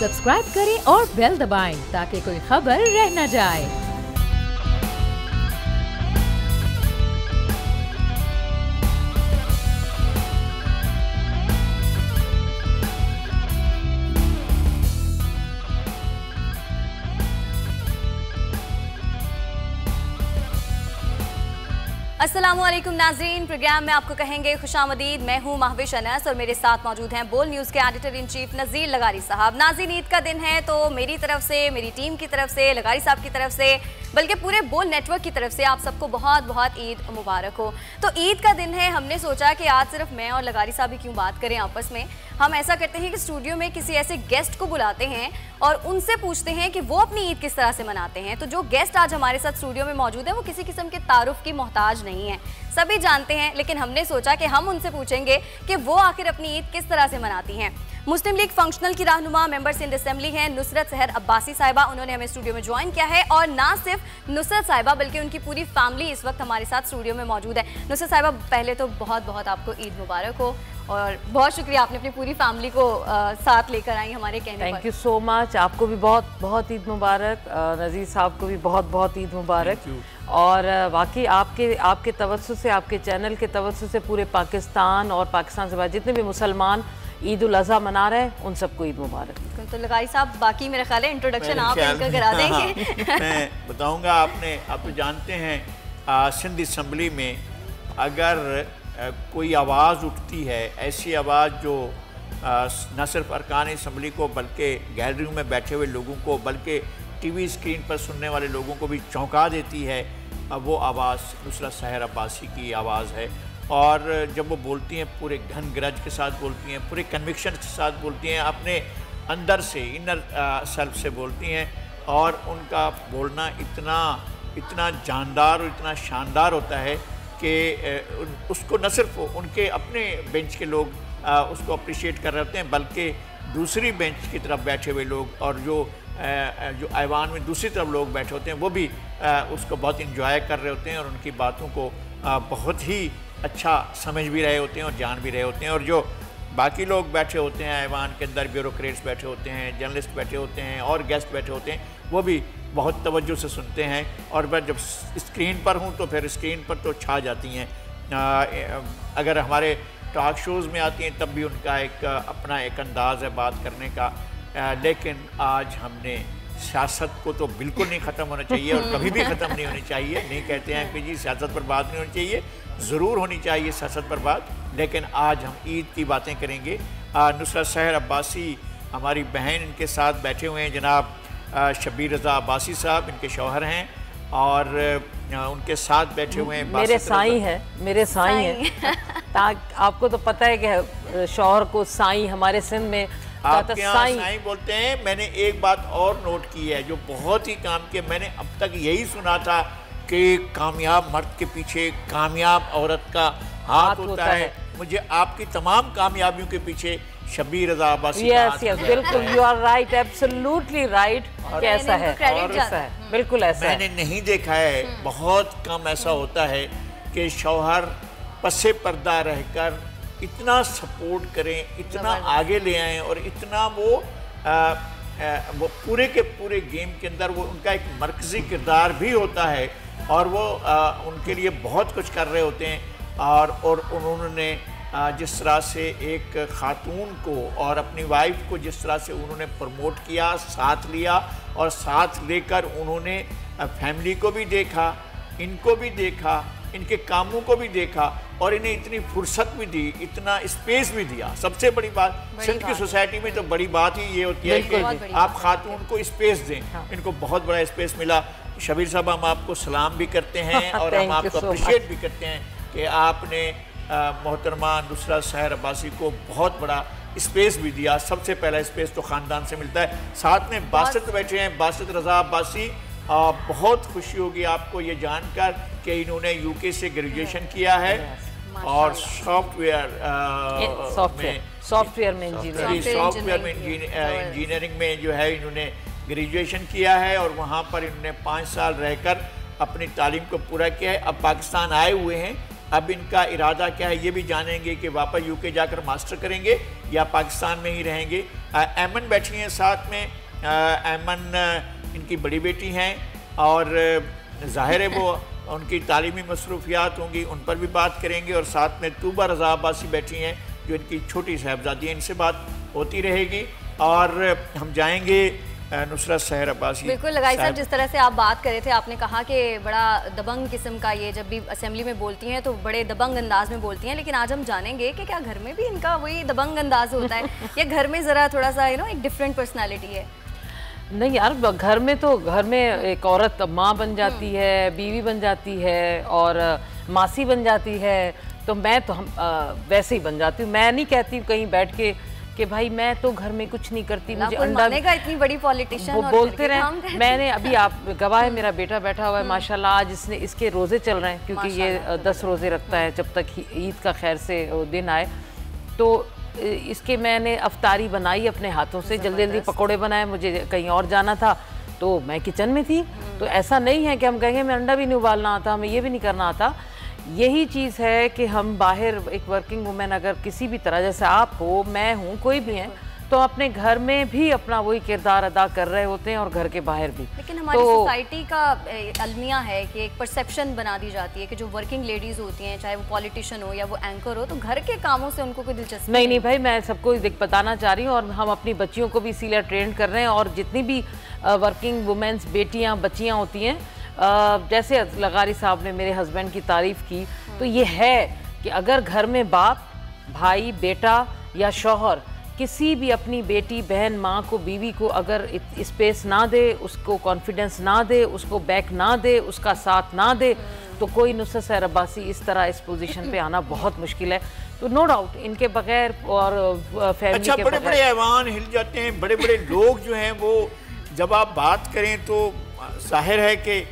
Subscribe करें और bell दबाएं ताकि कोई खबर रह न जाए। अस्सलामुअलैकुम नाज़रीन, प्रोग्राम में आपको कहेंगे खुशामदीद। मैं हूं महविश अनस और मेरे साथ मौजूद हैं बोल न्यूज़ के एडिटर इन चीफ नज़ीर लगारी साहब। नाज़रीन, ईद का दिन है तो मेरी तरफ से, मेरी टीम की तरफ से, लगारी साहब की तरफ से, बल्कि पूरे बोल नेटवर्क की तरफ से आप सबको बहुत बहुत ईद मुबारक हो। तो ईद का दिन है, हमने सोचा कि आज सिर्फ मैं और लगारी साहब ही क्यों बात करें आपस में। हम ऐसा करते हैं कि स्टूडियो में किसी ऐसे गेस्ट को बुलाते हैं और उनसे पूछते हैं कि वो अपनी ईद किस तरह से मनाते हैं। तो जो गेस्ट आज हमारे साथ स्टूडियो में मौजूद है वो किसी किस्म के तारुफ की मोहताज नहीं है, सभी जानते हैं, लेकिन हमने सोचा कि हम उनसे पूछेंगे कि वो आखिर अपनी ईद किस तरह से मनाती हैं। मुस्लिम लीग फंक्शनल की रहनुमा मेंबर्स इन असेंबली हैं नुसरत सहर अब्बासी साहिबा, उन्होंने हमें स्टूडियो में ज्वाइन किया है। और ना सिर्फ नुसरत साहिबा बल्कि उनकी पूरी फैमिली इस वक्त हमारे साथ स्टूडियो में मौजूद है। नुसरत साहिबा, पहले तो बहुत बहुत आपको ईद मुबारक हो और बहुत शुक्रिया आपने अपनी पूरी फैमिली को साथ लेकर आई हमारे कहने पर। Thank you so much. आपको भी बहुत बहुत ईद मुबारक, नज़ीर साहब को भी बहुत बहुत ईद मुबारक। और बाकी आपके तवज्जो से, आपके चैनल के तवज्जो से पूरे पाकिस्तान और पाकिस्तान से बाहर जितने भी मुसलमान ईद उल अज़हा मना रहे हैं उन सबको ईद मुबारक। तो लगाई साहब, बाकी मेरे ख्याल है इंट्रोडक्शन आप इनका करा देंगे। मैं बताऊंगा, आप तो जानते हैं सिंध असम्बली में अगर कोई आवाज़ उठती है, ऐसी आवाज़ जो न सिर्फ अरकान असम्बली को बल्कि गैलरी में बैठे हुए लोगों को बल्कि टीवी स्क्रीन पर सुनने वाले लोगों को भी चौंका देती है, वो आवाज़ नुसरत सहर अब्बासी की आवाज़ है। और जब वो बोलती हैं पूरे घन गरज के साथ बोलती हैं, पूरे कन्विक्शन के साथ बोलती हैं, अपने अंदर से, इनर सेल्फ से बोलती हैं। और उनका बोलना इतना जानदार और इतना शानदार होता है कि उसको न सिर्फ उनके अपने बेंच के लोग उसको अप्रिशिएट कर रहे होते हैं बल्कि दूसरी बेंच की तरफ बैठे हुए लोग और जो ऐवान में दूसरी तरफ लोग बैठे होते हैं वो भी उसको बहुत इंजॉय कर रहे होते हैं और उनकी बातों को बहुत ही अच्छा समझ भी रहे होते हैं और जान भी रहे होते हैं। और जो बाकी लोग बैठे होते हैं ऐवान के अंदर, ब्यूरोक्रेट्स बैठे होते हैं, जर्नलिस्ट बैठे होते हैं और गेस्ट बैठे होते हैं, वो भी बहुत तवज्जो से सुनते हैं। और मैं जब स्क्रीन पर हूँ तो फिर स्क्रीन पर तो छा जाती हैं। अगर हमारे टॉक शोज़ में आती हैं तब भी उनका अपना एक अंदाज़ है बात करने का। लेकिन आज हमने सियासत को तो बिल्कुल नहीं ख़त्म होना चाहिए और कभी भी ख़त्म नहीं होनी चाहिए। नहीं कहते हैं कि जी सियासत पर बात नहीं होनी चाहिए, ज़रूर होनी चाहिए सियासत पर बात, लेकिन आज हम ईद की बातें करेंगे। नुसरत सहर अब्बासी हमारी बहन, इनके साथ बैठे हुए हैं जनाब शब्बीर रज़ा अब्बासी साहब, इनके शौहर हैं। और उनके साथ बैठे हुए हैं मेरे साईं हैं। आपको तो पता है कि शौहर को साईं हमारे सिंध में आपके यहाँ साईं बोलते हैं। मैंने एक बात और नोट की है जो बहुत ही काम की है। मैंने अब तक यही सुना था कि कामयाब मर्द के पीछे कामयाब औरत का हाथ होता है। मुझे आपकी तमाम कामयाबियों के पीछे शब्बीर रज़ा अब्बासी का हाथ है। बिल्कुल, you are right, absolutely right. कैसा है, बिल्कुल ऐसा मैंने नहीं देखा है, बहुत कम ऐसा होता है कि शौहर पसे पर्दा रहकर इतना सपोर्ट करें, इतना आगे ले आएँ और इतना वो पूरे के पूरे गेम के अंदर वो उनका एक मरकज़ी किरदार भी होता है और वो उनके लिए बहुत कुछ कर रहे होते हैं। और उन्होंने जिस तरह से एक ख़ातून को और अपनी वाइफ को जिस तरह से उन्होंने प्रमोट किया, साथ लिया और साथ लेकर उन्होंने फैमिली को भी देखा, इनको भी देखा, इनके कामों को भी देखा और इन्हें इतनी फुर्सत भी दी, इतना स्पेस भी दिया। सबसे बड़ी बात सिंध की सोसाइटी में तो बड़ी बात ही ये होती है कि आप खातून को स्पेस दें। इनको बहुत बड़ा स्पेस मिला। शबीर साहब, हम आपको सलाम भी करते हैं और हम आपको अप्रिशिएट भी करते हैं कि आपने मोहतरमा नुसरत सहर अब्बासी को बहुत बड़ा स्पेस भी दिया। सबसे पहला स्पेस तो ख़ानदान से मिलता है। साथ में बासित बैठे हैं, बासित रज़ा अब्बासी। बहुत खुशी होगी आपको ये जानकर कि इन्होंने यूके से ग्रेजुएशन किया है और सॉफ्टवेयर में इंजीनियरिंग में जो है इन्होंने ग्रेजुएशन किया है और वहाँ पर इन्होंने 5 साल रहकर अपनी तालीम को पूरा किया है। अब पाकिस्तान आए हुए हैं अब इनका इरादा क्या है ये भी जानेंगे कि वापस यूके जाकर मास्टर करेंगे या पाकिस्तान में ही रहेंगे। ऐमन बैठी हैं साथ में। ऐमन इनकी बड़ी बेटी हैं और ज़ाहिर है वो उनकी तालीमी मसरूफियात होंगी, उन पर भी बात करेंगे। और साथ में तूबा रज़ा अब्बासी बैठी हैं जो इनकी छोटी साहबजादी है, इनसे बात होती रहेगी। और हम जाएंगे नुसरत सहर अब्बासी। बिल्कुल लगाई साहब, जिस तरह से आप बात कर रहे थे, आपने कहा कि बड़ा दबंग किस्म का ये जब भी असेंबली में बोलती हैं तो बड़े दबंग अंदाज में बोलती हैं, लेकिन आज हम जानेंगे कि क्या घर में भी इनका वही दबंग अंदाज होता है या घर में ज़रा थोड़ा सा एक डिफरेंट पर्सनैलिटी है? नहीं यार, घर में तो घर में एक औरत माँ बन जाती है, बीवी बन जाती है और मासी बन जाती है। तो मैं तो वैसे ही बन जाती हूँ। मैं नहीं कहती कहीं बैठ के कि भाई मैं तो घर में कुछ नहीं करती, मुझे अंडा का इतनी बड़ी पॉलिटिशियन वो बोलते रहे। मैंने अभी आप गवाह है, मेरा बेटा बैठा हुआ है माशाल्लाह, आज इसके रोज़े चल रहे हैं क्योंकि ये 10 रोज़े रखता है जब तक ईद का खैर से दिन आए। तो इसके मैंने अफ्तारी बनाई अपने हाथों से, जल्दी जल्दी पकोड़े बनाए, मुझे कहीं और जाना था तो मैं किचन में थी। तो ऐसा नहीं है कि हम कहेंगे मैं अंडा भी नहीं उबालना आता, हमें ये भी नहीं करना आता। यही चीज़ है कि हम बाहर एक वर्किंग वुमेन अगर किसी भी तरह, जैसे आप हो, मैं हूँ, कोई भी हैं, तो अपने घर में भी अपना वही किरदार अदा कर रहे होते हैं और घर के बाहर भी। लेकिन हमारी सोसाइटी का अलमिया है कि एक परसेप्शन बना दी जाती है कि जो वर्किंग लेडीज होती हैं, चाहे वो पॉलिटिशियन हो या वो एंकर हो, तो घर के कामों से उनको कोई दिलचस्पी नहीं भाई, मैं सबको बताना चाह रही हूँ और हम अपनी बच्चियों को भी इसीलिए ट्रेन कर रहे हैं। और जितनी भी वर्किंग वुमेन्स बेटियाँ बच्चियाँ होती हैं, जैसे लगारी साहब ने मेरे हस्बैंड की तारीफ़ की, तो ये है कि अगर घर में बाप, भाई, बेटा या शौहर किसी भी अपनी बेटी, बहन, माँ को, बीवी को अगर स्पेस ना दे, उसको कॉन्फिडेंस ना दे, उसको बैक ना दे, उसका साथ ना दे, तो कोई नुसरत सहर अब्बासी इस तरह इस पोजीशन पे आना बहुत मुश्किल है। तो नो डाउट इनके बगैर और फैमिली के बड़े बड़े ऐवान हिल जाते हैं, बड़े बड़े लोग जो हैं वो जब आप बात करें तो जाहिर है कि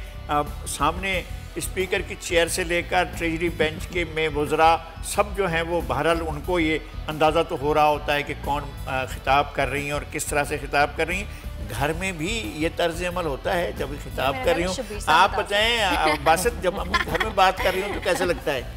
सामने स्पीकर की चेयर से लेकर ट्रेजरी बेंच के में वज़रा सब जो हैं वो बहरहाल उनको ये अंदाज़ा तो हो रहा होता है कि कौन खिताब कर रही हैं और किस तरह से खिताब कर रही हैं। घर में भी ये तर्ज अमल होता है जब खिताब कर रही हूँ। आप बताएं बासित, जब हम घर में बात कर रही हूँ तो कैसा लगता है?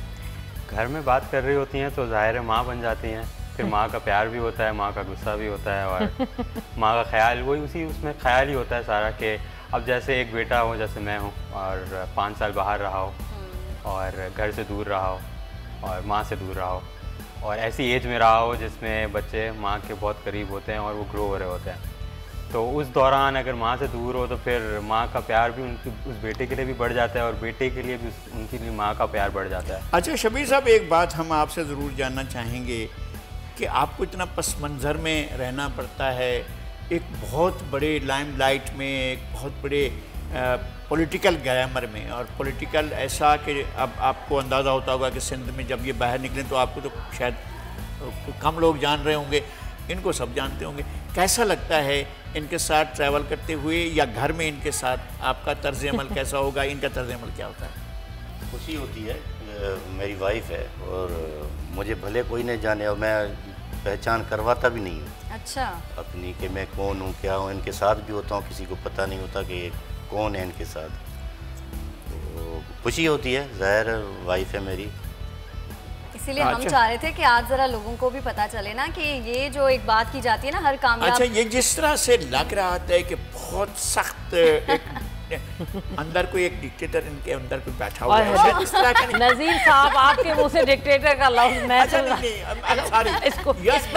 घर में बात कर रही होती हैं तो ज़ाहिर है माँ बन जाती हैं, फिर माँ का प्यार भी होता है, माँ का गुस्सा भी होता है और माँ का ख्याल, वही उसी उसमें ख्याल ही होता है सारा। कि अब जैसे एक बेटा हो, जैसे मैं हूँ और 5 साल बाहर रहा हो और घर से दूर रहा हो और माँ से दूर रहा हो और ऐसी एज में रहा हो जिसमें बच्चे माँ के बहुत करीब होते हैं और वो ग्रो हो रहे होते हैं, तो उस दौरान अगर माँ से दूर हो तो फिर माँ का प्यार भी उनकी उस बेटे के लिए भी बढ़ जाता है और बेटे के लिए भी उनके लिए माँ का प्यार बढ़ जाता है। अच्छा शबीर साहब, एक बात हम आपसे ज़रूर जानना चाहेंगे कि आपको इतना पस मंज़र में रहना पड़ता है, एक बहुत बड़े लाइमलाइट में, एक बहुत बड़े पॉलिटिकल ग्लैमर में, और पॉलिटिकल ऐसा कि अब आपको अंदाज़ा होता होगा कि सिंध में जब ये बाहर निकलें तो आपको तो शायद कम लोग जान रहे होंगे, इनको सब जानते होंगे। कैसा लगता है इनके साथ ट्रैवल करते हुए, या घर में इनके साथ आपका तर्ज अमल कैसा होगा, इनका तर्ज अमल क्या होता है? खुशी होती है, मेरी वाइफ है और मुझे भले कोई नहीं जाने और मैं पहचान करवाता भी नहीं हूँ अच्छा अपनी कि मैं कौन हूँ, क्या हूँ। इनके साथ भी होता हूँ, किसी को पता नहीं होता कि कौन है इनके साथ। तो खुशी होती है, ज़ाहिर वाइफ है मेरी। इसीलिए हम चाह रहे थे कि आज जरा लोगों को भी पता चले ना कि ये जो एक बात की जाती है ना हर कामयाब। अच्छा, ये जिस तरह से लग रहा है कि बहुत सख्त एक अंदर कोई एक डिक्टेटर इनके अंदर कोई बैठा हुआ है, इस तरह का नज़ीर साहब आपके मुंह से डिक्टेटर का लफ्ज़ मैं इसको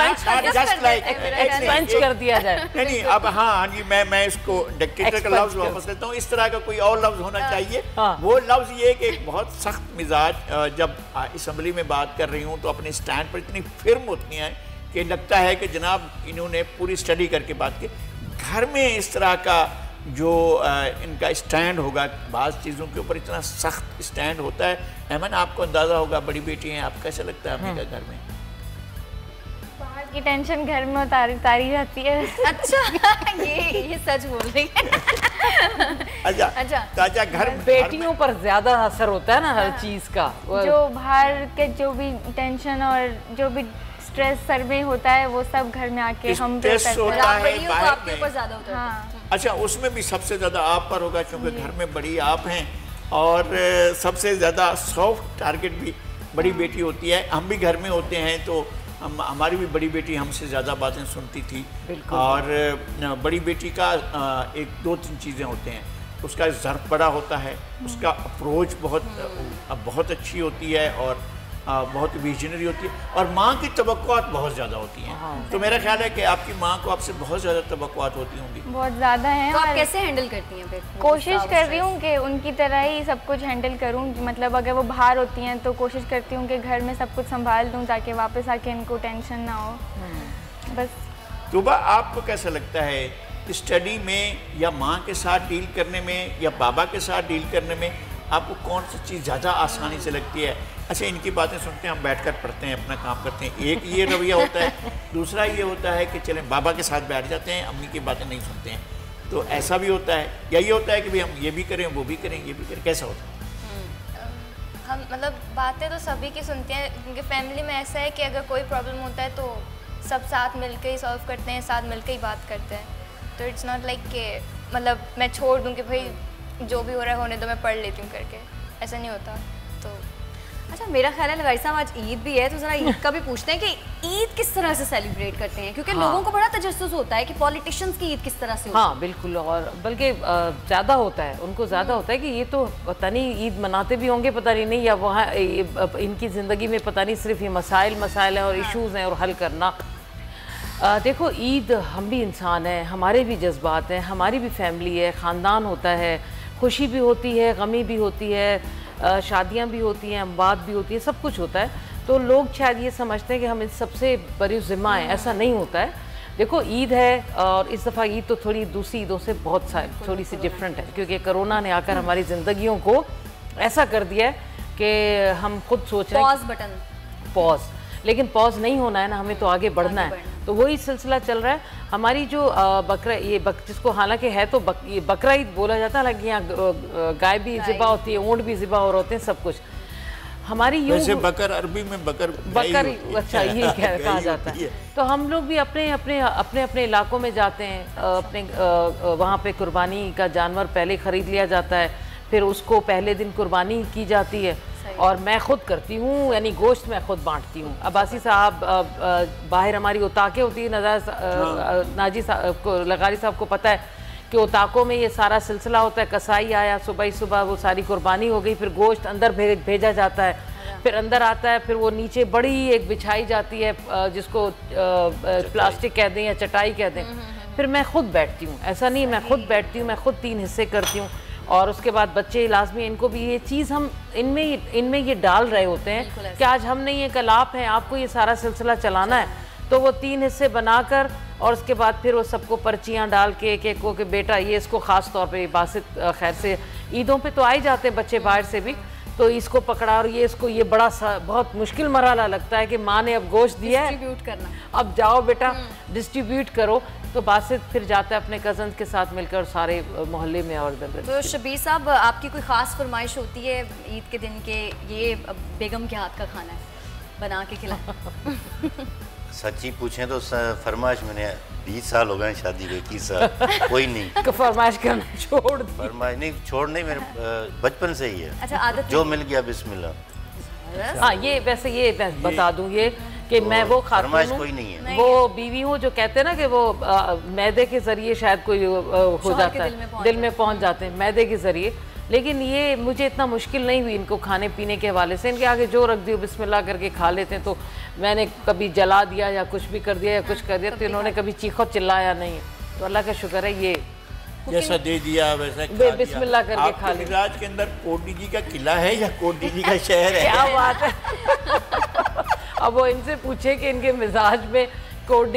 एक्सपेंस कर दिया जाए। नहीं अब हाँ जी, मैं इसको डिक्टेटर का लफ्ज़ वापस लेता हूँ। इस तरह का कोई और लफ्ज़ होना चाहिए। वो लफ्ज़ ये कि एक बहुत सख्त मिजाज, जब असम्बली में बात कर रही हूँ तो अपने स्टैंड पर इतनी फिर्म होती हैं कि लगता है कि जनाब इन्होंने पूरी स्टडी करके बात की। घर में इस तरह का जो इनका स्टैंड होगा, बाज़ चीज़ों के ऊपर इतना सख्त स्टैंड होता है। ऐमन, आपको अंदाज़ा होगा, बड़ी बेटी हैं आप, कैसा लगता है आपके घर में? बाहर की टेंशन घर में उतारी जाती है। अच्छा ये सच बोल रही है। अच्छा घर बेटियों पर ज़्यादा असर होता है ना हर चीज़ का। जो बाहर के जो भी टेंशन और जो भी स्ट्रेस सर में होता है वो सब घर में आके हम पे होता है, आपके ऊपर ज़्यादा होता है। अच्छा, उसमें भी सबसे ज़्यादा आप पर होगा क्योंकि घर में बड़ी आप हैं और सबसे ज़्यादा सॉफ्ट टारगेट भी बड़ी बेटी होती है। हम भी घर में होते हैं तो हमारी भी बड़ी बेटी हमसे ज़्यादा बातें सुनती थी। और बड़ी बेटी का एक दो तीन चीज़ें होते हैं, उसका ज़र्फ बड़ा होता है, उसका अप्रोच बहुत अच्छी होती है और बहुत विजनरी होती है, और माँ की तवक्कुआत बहुत ज़्यादा होती हैं। तो मेरा ख्याल है कि आपकी माँ को आपसे बहुत ज़्यादा तवक्कुआत होती होंगी। बहुत ज़्यादा है। तो आप कैसे हैंडल करती हैं फिर? कोशिश कर रही हूँ कि उनकी तरह ही सब कुछ हैंडल करूँ। मतलब अगर वो बाहर होती हैं तो कोशिश करती हूँ कि घर में सब कुछ संभाल दूँ ताकि वापस आके इनको टेंशन ना हो। बस। तुबा, आपको कैसा लगता है स्टडी में या माँ के साथ डील करने में या बाबा के साथ डील करने में आपको कौन सी चीज़ ज़्यादा आसानी से लगती है? अच्छा, इनकी बातें सुनते हैं, हम बैठकर पढ़ते हैं, अपना काम करते हैं, एक ये रवैया होता है। दूसरा ये होता है कि चलें बाबा के साथ बैठ जाते हैं, अम्मी की बातें नहीं सुनते हैं। तो ऐसा भी होता है, या ये होता है कि भाई हम ये भी करें, वो भी करें, ये भी करें, कैसा होता है? हम मतलब बातें तो सभी की सुनते हैं, क्योंकि फैमिली में ऐसा है कि अगर कोई प्रॉब्लम होता है तो सब साथ मिलकर ही सॉल्व करते हैं, साथ मिलकर ही बात करते हैं। तो इट्स नॉट लाइक कि मतलब मैं छोड़ दूँ कि भाई जो भी हो रहा है होने दो, मैं पढ़ लेती हूँ करके, ऐसा नहीं होता। तो अच्छा, मेरा ख्याल है लगाई साहब आज ईद भी है, तो ज़रा ईद का भी पूछते हैं कि ईद किस तरह से सेलिब्रेट करते हैं, क्योंकि लोगों को बड़ा तजस्सुस होता है कि पॉलिटिशियंस की ईद किस तरह से होती है। हाँ बिल्कुल, और बल्कि ज़्यादा होता है, उनको ज़्यादा होता है कि ये तो पता नहीं ईद मनाते भी होंगे, पता नहीं, या वहाँ इनकी ज़िंदगी में पता नहीं सिर्फ ये मसाइल हैं और इश्यूज़ हैं और हल करना। देखो, ईद हम भी इंसान हैं, हमारे भी जज्बात हैं, हमारी भी फैमिली है, ख़ानदान होता है, खुशी भी होती है, गमी भी होती है, शादियां भी होती हैं, अमवात भी होती है, सब कुछ होता है। तो लोग शायद ये समझते हैं कि हम इस सबसे बड़ी ज़िम्मा हैं, ऐसा नहीं होता है। देखो, ईद है और इस दफ़ा ईद तो थोड़ी दूसरी ईदों से बहुत थोड़ी सी डिफरेंट है, क्योंकि कोरोना ने आकर हमारी ज़िंदगियों को ऐसा कर दिया है कि हम खुद सोच रहे हैं पॉज, लेकिन पॉज नहीं होना है ना, हमें तो आगे बढ़ना है। तो वही सिलसिला चल रहा है। हमारी जो जिसको हालांकि है तो बकरा ईद बोला जाता है, हालांकि यहाँ गाय भी ज़िबा होती है, ऊँट भी ज़िबा और होते हैं, सब कुछ हमारी वैसे बकर अरबी में बकर अच्छा ये कहा जाता है। तो हम लोग भी अपने इलाकों में जाते हैं, अपने वहाँ पे कुर्बानी का जानवर पहले ख़रीद लिया जाता है, फिर उसको पहले दिन कुर्बानी की जाती है और मैं खुद करती हूँ, यानी गोश्त मैं खुद बांटती हूँ। अब्बासी साहब बाहर हमारी उताके होती है, नाजी साहब को, लगारी साहब को पता है कि उताकों में ये सारा सिलसिला होता है। कसाई आया सुबह ही सुबह, वो सारी कुर्बानी हो गई, फिर गोश्त अंदर भेजा जाता है, फिर अंदर आता है, फिर वो नीचे बड़ी एक बिछाई जाती है जिसको प्लास्टिक कह दें या चटाई कह दें, फिर मैं खुद बैठती हूँ। ऐसा नहीं, मैं खुद बैठती हूँ, मैं खुद 3 हिस्से करती हूँ। और उसके बाद बच्चे लाजमी, इनको भी ये चीज़ हम इनमें ये डाल रहे होते हैं कि आज हम नहीं, ये कल आप हैं, आपको ये सारा सिलसिला चलाना है। तो वो 3 हिस्से बनाकर और उसके बाद फिर वो सबको पर्चियाँ डाल के एक को कि बेटा ये, इसको ख़ास तौर पे बासित खैर से ईदों पे तो आ ही जाते हैं बच्चे बाहर से भी, तो इसको पकड़ा और ये इसको, ये बड़ा बहुत मुश्किल मरहला लगता है कि माँ ने अब गोश्त दिया है, डिस्ट्रीब्यूट करना, अब जाओ बेटा डिस्ट्रीब्यूट करो। तो बासित फिर जाता है अपने कज़न्स के साथ मिलकर सारे मोहल्ले में और दर। तो शबीर साहब, आपकी कोई ख़ास फरमाइश होती है ईद के दिन के, ये बेगम के हाथ का खाना है बना के खिलाएं? सच्ची पूछें तो फरमाइश मैंने 20 साल हो गए शादी को, 21 साल कोई नहीं फरमाइश करना छोड़ दी। फरमाइश नहीं छोड़ नहीं, मेरे बचपन से ही है। अच्छा, आदत जो मिल गया बिस्मिल्लाह। हाँ, ये वैसे ये बता दूं ये कि मैं वो खातून कोई नहीं है, वो बीवी हूँ जो कहते हैं ना कि वो मैदे के ज़रिए शायद कोई हो जाता है, दिल में पहुँच जाते हैं मैदे के ज़रिए। लेकिन ये मुझे इतना मुश्किल नहीं हुई इनको खाने पीने के हवाले से, इनके आगे जो रख दियो बिस्मिल्लाह करके खा लेते हैं। तो मैंने कभी जला दिया या कुछ भी कर दिया या कुछ कर दिया तो इन्होंने कभी चीखो चिल्लाया नहीं। तो अल्लाह का शुक्र है, ये जैसा दे दिया वैसा बिस्मिल्लाह करके खा लिया। मिजाज के अंदर कोटी जी का किला है या कोटी जी का शहर है? क्या बात है। अब वो इनसे पूछे कि इनके मिजाज में कोटी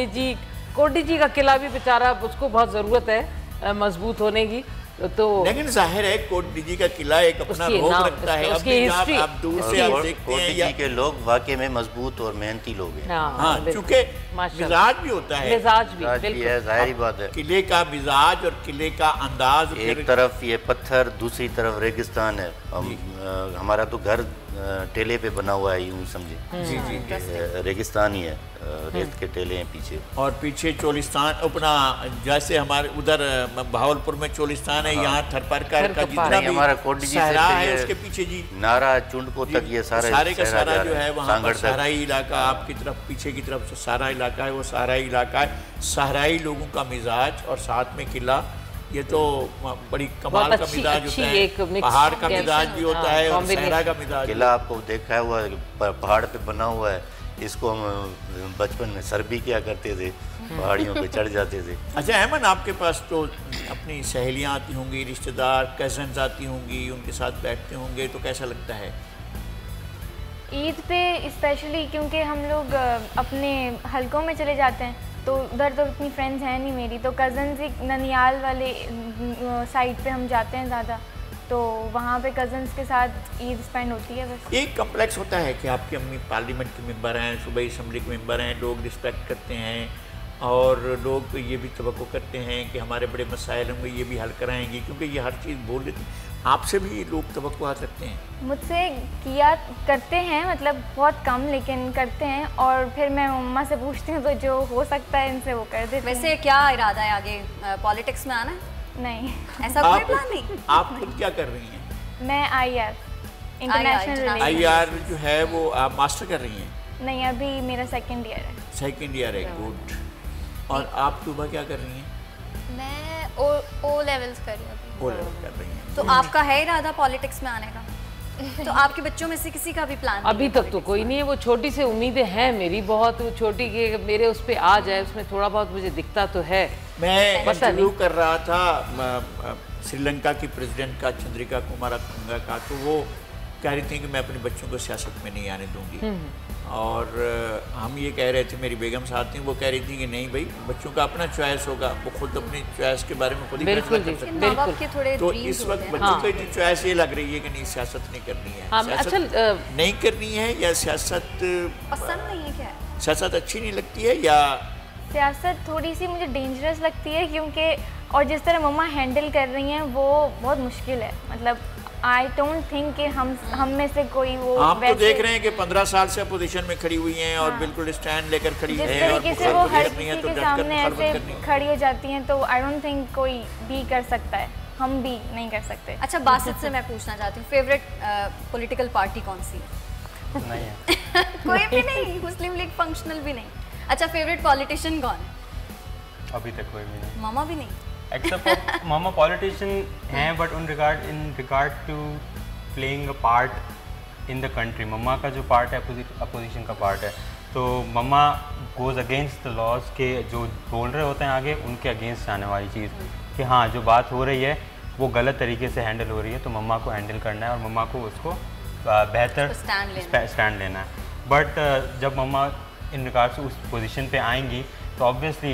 जी का किला भी बेचारा, उसको बहुत ज़रूरत है मजबूत होने की। तो लेकिन जाहिर है कोटी जी का किला एक अपना रोक रखता है। उसकी हिस्ट्री, आप दूर से आप देखते हैं कोटी जी के लोग वाकई में मजबूत और मेहनती लोग हैं। हाँ, चूँकि मिजाज भी होता है, मिजाज भी बिल्कुल जाहिर बात है। किले का मिजाज और किले का अंदाज, एक तरफ ये पत्थर, दूसरी तरफ रेगिस्तान है। हमारा तो घर टेले पे बना हुआ है, यूँ समझे। जी जी जी। रेगिस्तान ही है, रेत के टेले हैं पीछे। और पीछे चोलिस्तान अपना, जैसे हमारे उधर बहावलपुर में चोलिस्तान है, यहाँ थरपरका का जितना भी हमारा कोटडी सहरा है उसके पीछे जी, नारा चुंडको तक ये सारे का सारा जो है वहाँ पर सहराई इलाका, आपकी तरफ पीछे की तरफ से सारा इलाका है, वो सहराई इलाका है। सहराई लोगों का मिजाज और साथ में किला, ये तो बड़ी कमाल का मिजाज होता है। पहाड़ का मिजाज भी होता है और सहरा का मिजाज। किला आपको देखा हुआ है, पहाड़ पे बना हुआ है। इसको हम बचपन में सर भी क्या करते थे, पहाड़ियों पे चढ़ जाते थे। अच्छा अहमद, आपके पास तो अपनी सहेलियाँ आती होंगी, रिश्तेदार कजन्स आती होंगी, उनके साथ बैठते होंगे, तो कैसा लगता है? ईद पे स्पेशली, क्योंकि हम लोग अपने हलकों में चले जाते हैं, तो उधर तो इतनी फ्रेंड्स हैं नहीं मेरी, तो कज़न्स ही ननियाल वाले साइड पे हम जाते हैं ज़्यादा, तो वहाँ पे कज़न्स के साथ ईद स्पेंड होती है बस। एक कम्प्लेक्स होता है कि आपकी अम्मी पार्लियामेंट के मेंबर हैं, सूबाई असम्बली के मेंबर हैं, लोग रिस्पेक्ट करते हैं और लोग ये भी तवक्को करते हैं कि हमारे बड़े मसाइल होंगे ये भी हल कराएंगी, क्योंकि ये हर चीज़ बोल देती। आपसे भी लोग तवक्कुआत रखते हैं? मुझसे किया करते हैं, मतलब बहुत कम, लेकिन करते हैं। और फिर मैं मम्मा से पूछती हूँ, तो जो हो सकता है इनसे वो कर देते हैं। वैसे क्या इरादा है आगे, पॉलिटिक्स में आना है? नहीं, ऐसा कोई प्लान नहीं। आप खुद क्या कर रही हैं? मैं IR इंटरनेशनल रिलेशन, IR जो है वो आप मास्टर कर रही हैं? नहीं, अभी मेरा सेकंड ईयर है। सेकंड ईयर है, गुड। और आप सुबह क्या कर रही हैं? मैं ओ लेवल्स कर रही हूँ। ओ लेवल कर रही हैं। तो आपका है इरादा पॉलिटिक्स में आने का? तो आपके बच्चों में से किसी का भी प्लान? अभी तक तो कोई नहीं है। वो छोटी सी उम्मीदें हैं मेरी बहुत, वो छोटी के मेरे उस पर आ जाए, उसमें थोड़ा बहुत मुझे दिखता तो है। मैं इंटरव्यू कर रहा था श्रीलंका की प्रेसिडेंट का, चंद्रिका कुमारतुंगा का, तो वो कह रही थी कि मैं अपने बच्चों को सियासत में नहीं आने दूंगी। और हम ये कह रहे थे, मेरी बेगम साथ थी, वो कह रही थी कि नहीं भाई, बच्चों का अपना चॉइस होगा, वो खुद अपनी चॉइस के बारे में खुद ही फैसला कर सकते हैं। तो इस वक्त बच्चों की चॉइस ये लग रही है कि नहीं, सियासत नहीं करनी है। सियासत नहीं करनी है या सियासत पसंद नहीं है? क्या है सियासत अच्छी नहीं लगती है या सियासत थोड़ी सी मुझे डेंजरस लगती है, क्योंकि और जिस तरह मम्मा हैंडल कर रही हैं वो बहुत मुश्किल है। मतलब आई डोंट थिंक कि हम में से कोई वो, आप तो देख रहे हैं कि 15 साल से अपोजिशन में खड़ी हुई हैं और बिल्कुल स्टैंड लेकर खड़ी हैं, जिस तरीके से वो हर किसी के सामने ऐसे खड़ी हो जाती हैं, तो आई डोंट थिंक कोई भी कर सकता है, हम भी नहीं कर सकते। अच्छा, बासित से मैं पूछना चाहती हूँ, फेवरेट पॉलिटिकल पार्टी कौन सी है? नहीं है। कोई भी नहीं? मुस्लिम लीग फंक्शनल भी नहीं? अच्छा, फेवरेट पॉलिटिशियन कौन है? अभी तक कोई भी नहीं। मामा भी नहीं? एक्सेप्ट मामा पॉलिटिशियन हैं, but in regard to playing a part in the country, मम्मा का जो पार्ट है अपोजिशन का पार्ट है, तो मम्मा गोज़ अगेंस्ट द लॉज के जो बोल रहे होते हैं आगे, उनके अगेंस्ट आने वाली चीज़ कि हाँ जो बात हो रही है वो गलत तरीके से हैंडल हो रही है, तो मम्मा को हैंडल करना है और मम्मा को उसको बेहतर स्टैंड लेना है। बट जब मम्मा इन रिगार्ड से उस पोजीशन पे आएंगी तो ऑब्वियसली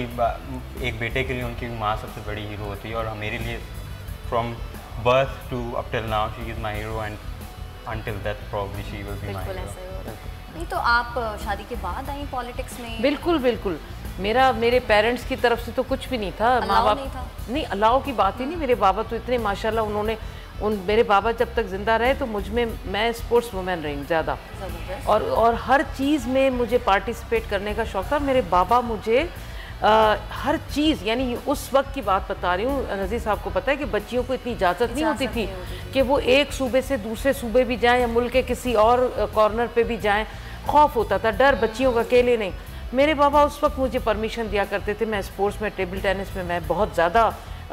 एक बेटे के लिए उनकी माँ सबसे बड़ी हीरो होती है, और मेरे लिए from birth to up till now she is my hero and until death probably she will be my hero. नहीं तो आप शादी के बाद आई पॉलिटिक्स में? बिल्कुल बिल्कुल, मेरे पेरेंट्स की तरफ से तो कुछ भी नहीं था, माँ बाप नहीं, अलाउ की बात ही नहीं। मेरे बाबा तो इतने माशाल्लाह, उन्होंने मेरे बाबा जब तक ज़िंदा रहे तो मुझ में, मैं स्पोर्ट्स वुमेन रही हूँ ज़्यादा, और हर चीज़ में मुझे पार्टिसिपेट करने का शौक़ था। मेरे बाबा मुझे हर चीज़, यानी उस वक्त की बात बता रही हूँ, नज़ीर साहब को पता है कि बच्चियों को इतनी इजाज़त नहीं होती थी कि वो एक सूबे से दूसरे सूबे भी जाएँ या मुल्क के किसी और कॉर्नर पे भी जाएँ, खौफ होता था, डर, बच्चियों का अकेले नहीं। मेरे बाबा उस वक्त मुझे परमिशन दिया करते थे। मैं स्पोर्ट्स में, टेबल टेनिस में मैं बहुत ज़्यादा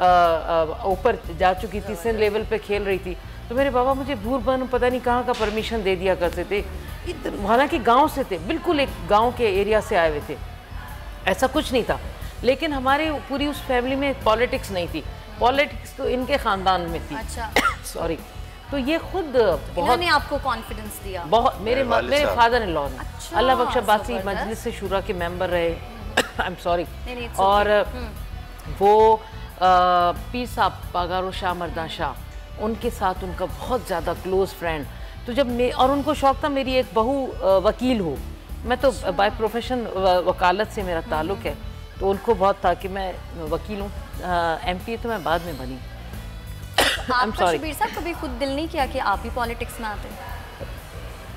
ऊपर जा चुकी थी, सिंध लेवल पे खेल रही थी, तो मेरे बाबा मुझे भूर बन पता नहीं कहाँ का परमिशन दे दिया करते थे। हालांकि गांव से थे, बिल्कुल एक गांव के एरिया से आए हुए थे, ऐसा कुछ नहीं था, लेकिन हमारे पूरी उस फैमिली में पॉलिटिक्स नहीं थी। पॉलिटिक्स तो इनके ख़ानदान में थी। अच्छा सॉरी। तो ये खुद बहुत आपको कॉन्फिडेंस दिया? बहुत। मेरे फादर इन लॉ ने, अल्लाह बख्श अब्बासी, मजलिस से शुरा के मेंबर रहे। I am sorry. और वो पीर साहब पागारो शाह मर्दान शाह, उनके साथ उनका बहुत ज़्यादा क्लोज़ फ्रेंड। तो जब और उनको शौक़ था मेरी एक बहू वकील हो, मैं तो बाय प्रोफेशन वकालत से मेरा ताल्लुक़ है, तो उनको बहुत था कि मैं वकील हूँ। MP तो मैं बाद में बनी। आपका शबीर साहब कभी खुद दिल नहीं किया कि आप भी पॉलिटिक्स में आते?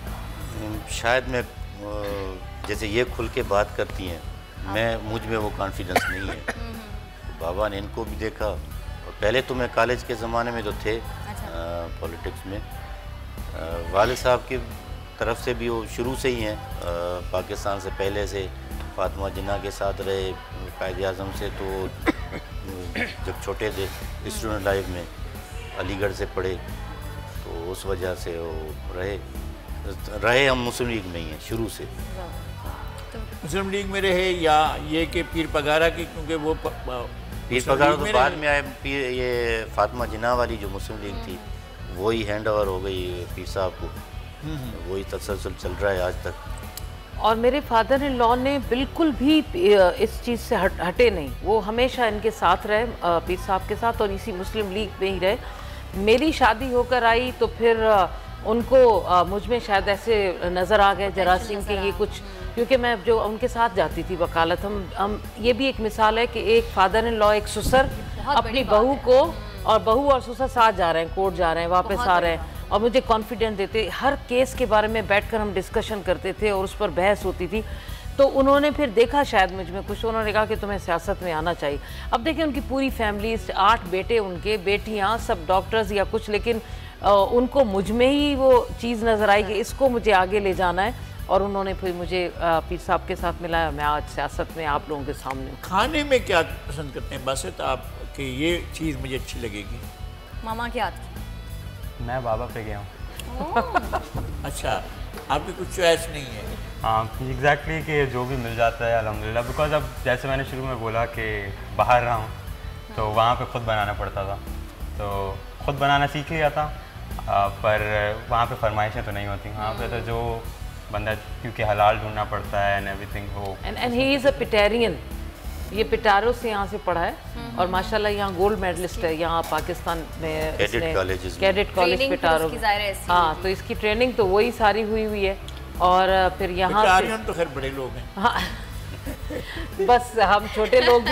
शायद मैं जैसे ये खुल के बात करती हैं, मैं मुझ में वो कॉन्फिडेंस नहीं है। तो बाबा ने इनको भी देखा, और पहले तो मैं कॉलेज के ज़माने में जो थे पॉलिटिक्स में, वालिद साहब की तरफ से भी वो शुरू से ही हैं, पाकिस्तान से पहले से फातिमा जिन्ना के साथ रहे, कायद आज़म से तो जब छोटे थे स्टूडेंट लाइफ में अलीगढ़ से पढ़े, तो उस वजह से वो रहे हम मुस्लिम लीग में ही हैं शुरू से। मुस्लिम लीग में रहे या ये कि पीर पगारा की, क्योंकि वो पीर पगारा तो बाद में आए, ये फातिमा जिन्ना वाली जो मुस्लिम लीग थी वही हैंड ओवर हो गई पीर साहब को, वही तसलसल चल रहा है आज तक। और मेरे फादर इन लॉ ने बिल्कुल भी इस चीज़ से हटे नहीं, वो हमेशा इनके साथ रहे, पीर साहब के साथ, और इसी मुस्लिम लीग में ही रहे। मेरी शादी होकर आई तो फिर उनको मुझ में शायद ऐसे नज़र आ गए जरासीम के ये कुछ, क्योंकि मैं जो उनके साथ जाती थी वकालत, हम ये भी एक मिसाल है कि एक फादर इन लॉ, एक ससुर अपनी बहू को, और बहू और ससुर साथ जा रहे हैं, कोर्ट जा रहे हैं, वापस आ रहे हैं, और मुझे कॉन्फिडेंस देते, हर केस के बारे में बैठकर हम डिस्कशन करते थे और उस पर बहस होती थी। तो उन्होंने फिर देखा शायद मुझ में कुछ, उन्होंने कहा कि तुम्हें सियासत में आना चाहिए। अब देखिए उनकी पूरी फैमिली, 8 बेटे उनके, बेटियां सब डॉक्टर्स या कुछ, लेकिन उनको मुझ में ही वो चीज़ नज़र आई कि इसको मुझे आगे ले जाना है, और उन्होंने फिर मुझे पीर साहब के साथ मिलाया। मैं आज सियासत में आप लोगों के सामने हूँ। खाने में क्या पसंद करते हैं बासित आप कि ये चीज़ मुझे अच्छी लगेगी? मामा के हाथ की। मैं बाबा पे गया हूँ। अच्छा, आपकी कुछ चॉइस नहीं है? हाँ एग्जैक्टली, कि जो भी मिल जाता है अल्हम्दुलिल्लाह। बिकॉज अब जैसे मैंने शुरू में बोला कि बाहर रहा हूँ, तो वहाँ पे ख़ुद बनाना पड़ता था, तो ख़ुद बनाना सीख लिया था। पर वहाँ पे फरमाइशें तो नहीं होती, वहाँ पे तो जो बंदा, क्योंकि हलाल ढूंढना पड़ता है एंड एवरीथिंग हो। एंड ही इज़ अ पिटेरियन, ये पिटारो से यहाँ से पढ़ा है, और माशाल्लाह यहाँ गोल्ड मेडलिस्ट है, यहाँ पाकिस्तान में कैडेट कॉलेज पिटारो। हाँ, तो इसकी ट्रेनिंग तो वही सारी हुई है, और फिर यहाँ तो खैर बड़े लोग हैं। हाँ बस हम छोटे लोग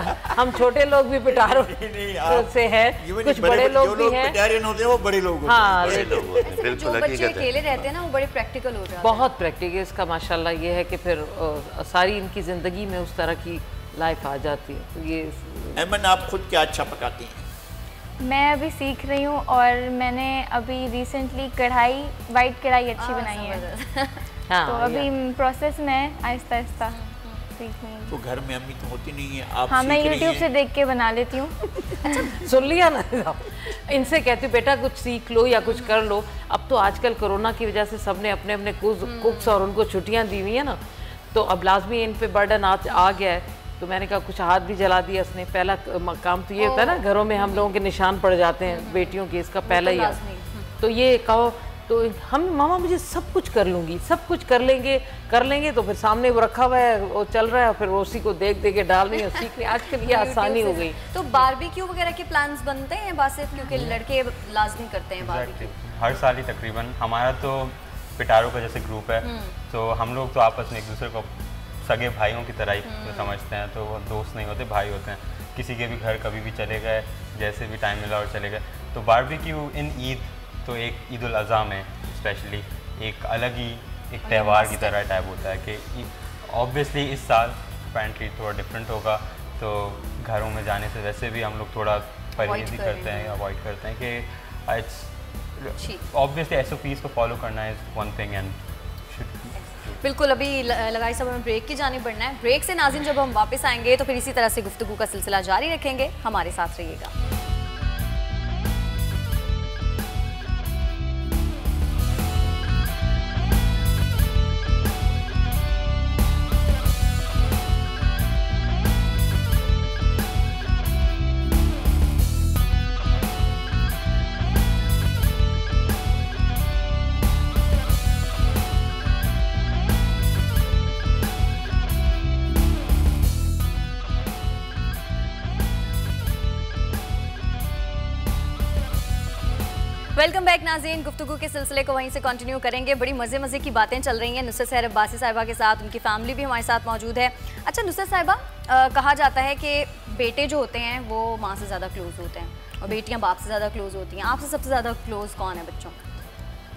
भी पिटारो से हैं, कुछ बड़े लोग भी हैं, पिटारियन होते हैं वो बड़े लोग। हाँ, जो बच्चे अकेले रहते हैं ना वो बड़े प्रैक्टिकल हो जाते हैं। बहुत प्रैक्टिकल इसका माशाल्लाह ये है कि फिर सारी इनकी ज़िंदगी में उस तरह की लाइफ आ जाती है। तो ये ऐमन, आप खुद क्या अच्छा पकाती हैं? मैं अभी सीख रही हूँ, और मैंने अभी रिसेंटली वाइट कढ़ाई अच्छी बनाई है। हाँ, तो अभी प्रोसेस में है, आहिस्ता आहिस्ता सीख रही हूँ। तो घर में अम्मी तो होती नहीं है, आप हाँ, मैं सीख रही यूट्यूब से देख के बना लेती हूँ। सुन लिया ना, इनसे कहती हूँ बेटा कुछ सीख लो या कुछ कर लो। अब तो आजकल कोरोना की वजह से सबने अपने अपने कुक्स और उनको छुट्टियाँ दी हुई है ना, तो अब लाजमी इन पे बर्डन आ गया है। तो मैंने कहा कुछ हाथ भी जला दिया इसने। पहला काम तो ये होता है ना, घरों में हम लोगों के निशान पड़ जाते हैं बेटियों के, इसका पहला ही। तो ये कहो तो हम मामा मुझे सब कुछ कर लूँगी, सब कुछ कर लेंगे तो फिर सामने वो रखा हुआ है, वो चल रहा है, फिर उसी को देख के डालनी है, सीखने। आजकल ये आसानी हो गई। तो बारबेक्यू वगैरह के प्लान्स बनते हैं बासित, क्योंकि लड़के लाजमी करते हैं बारबेक्यू हर साल ही तकरीबन। हमारा तो पिटारो का जैसे ग्रुप है, तो हम लोग तो आपस में एक दूसरे को सगे भाइयों की तरह ही समझते हैं, तो वो दोस्त नहीं होते, भाई होते हैं। किसी के भी घर कभी भी चले गए, जैसे भी टाइम मिला और चले गए। तो बारबेक्यू इन ईद, तो एक ईद उल अज़हा में स्पेशली एक अलग ही एक त्यौहार की तरह टाइप होता है कि ऑब्वियसली इस साल अपेरेंटली थोड़ा डिफरेंट होगा, तो घरों में जाने से वैसे भी हम लोग थोड़ा परहेज़ करते हैं, अवॉइड करते हैं कि इट्स ऑब्वियसली SOPs को फॉलो करना इज़ वन थिंग एंड बिल्कुल। अभी लगाई साहब हमें ब्रेक की जानी पड़ना है। ब्रेक से नाज़रीन जब हम वापस आएंगे तो फिर इसी तरह से गुफ्तगू का सिलसिला जारी रखेंगे। हमारे साथ रहिएगा। वेलकम बैक नाज़रीन। गुफ्तगू के सिलसिले को वहीं से कंटिन्यू करेंगे। बड़ी मज़े की बातें चल रही हैं नुसरत सहर अब्बासी साहिबा के साथ, उनकी फैमिली भी हमारे साथ मौजूद है। अच्छा नुसरत साहिबा, कहा जाता है कि बेटे जो होते हैं वो माँ से ज़्यादा क्लोज़ होते हैं और बेटियाँ बाप से ज़्यादा क्लोज़ होती हैं। आपसे सबसे ज़्यादा क्लोज़ कौन है बच्चों?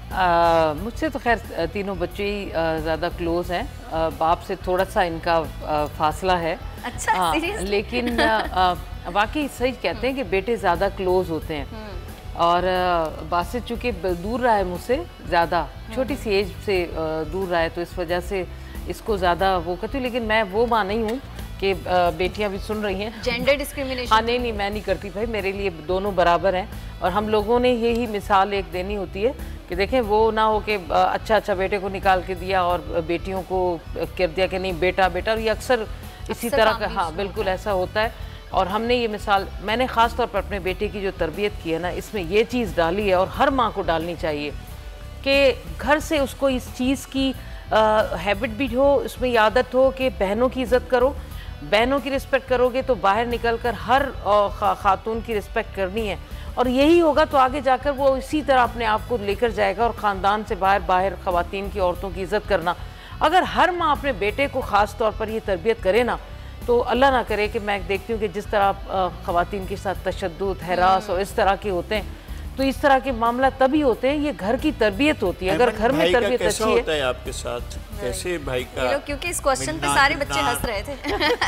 मुझसे तो खैर तीनों बच्चे ही ज़्यादा क्लोज़ हैं। बाप से थोड़ा सा इनका फासला है। अच्छा, लेकिन वाकई सही कहते हैं कि बेटे ज़्यादा क्लोज़ होते हैं। और बासित चूँकि दूर रहा है मुझसे ज़्यादा, छोटी सी एज से दूर रहा है, तो इस वजह से इसको ज़्यादा वो करती हूँ। लेकिन मैं वो माँ नहीं हूँ कि बेटियां भी सुन रही हैं जेंडर डिस्क्रिमिनेशन। हाँ नहीं, मैं नहीं करती भाई, मेरे लिए दोनों बराबर हैं। और हम लोगों ने यही मिसाल एक देनी होती है कि देखें वो ना हो कि अच्छा बेटे को निकाल के दिया और बेटियों को कर दिया कि नहीं बेटा बेटा, और ये अक्सर इसी तरह का, हाँ बिल्कुल ऐसा होता है। और हमने ये मिसाल, मैंने ख़ास तौर पर अपने बेटे की जो तरबियत की है ना, इसमें ये चीज़ डाली है, और हर माँ को डालनी चाहिए कि घर से उसको इस चीज़ की हैबिट भी हो, उसमें आदत हो कि बहनों की इज़्ज़त करो। बहनों की रिस्पेक्ट करोगे तो बाहर निकलकर हर खातून की रिस्पेक्ट करनी है, और यही होगा तो आगे जाकर वो इसी तरह अपने आप को लेकर जाएगा। और ख़ानदान से बाहर ख़वातीन की, औरतों की इज़्ज़त करना, अगर हर माँ अपने बेटे को ख़ास तौर पर ये तरबियत करे ना, तो अल्लाह ना करे कि मैं देखती हूँ कि जिस तरह ख़वातीन के साथ तशद्दुद, हरास और इस तरह के होते हैं, तो इस तरह के मामला तभी होते हैं। ये घर की तरबियत होती है। अगर घर में तरबियत अच्छी है। होता है आपके साथ कैसे भाई का? क्योंकि इस क्वेश्चन पे सारे बच्चे हंस रहे थे।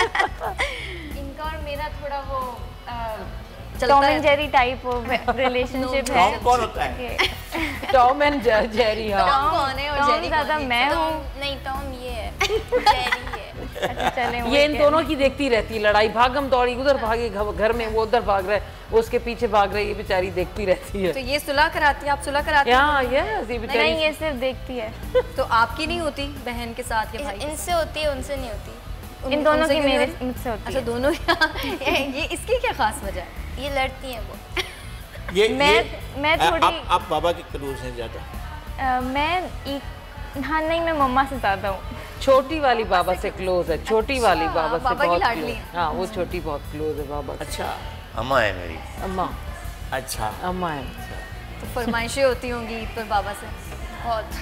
इनका और मेरा थोड़ा वो Tom and Jerry type relationship है। टॉम कौन होता है? Tom and Jerry. हाँ, टॉम कौन है और जेरी ज़्यादा मैं हूँ। नहीं, टॉम ये है, जेरी है। अच्छा चले, ये इन दोनों की देखती रहती है लड़ाई, भागम दौड़ी, उधर भागे घर में, वो उधर भाग रहा है, वो उसके पीछे भाग रही है, ये बेचारी देखती रहती है। तो ये सुलह कराती है, आप सुलह कराती हैं? हाँ ये बेचारी नहीं, ये सिर्फ देखती है। तो आपकी नहीं होती बहन के साथ या भाई? इनसे होती है, उनसे नहीं होती। इन दोनों की मेरे मुझसे होती अच्छा, है। दोनों। ये इसकी क्या खास वजह है? ये लड़ती हैं वो। मैं थोड़ी आप बाबा के क्लोज हैं ज़्यादा? हाँ नहीं, मैं मम्मा से ज़्यादा हूँ। छोटी वाली बाबा से क्लोज है, छोटी वाली बाबा से बाबा की बहुत लाडली क्लोज। है। हाँ वो छोटी बहुत क्लोज है बाबा से। अच्छा, अम्मा है मेरी। अम्मा, अच्छा, अम्मा है। तो फरमाइशें होती होंगी ईद पर बाबा से बहुत।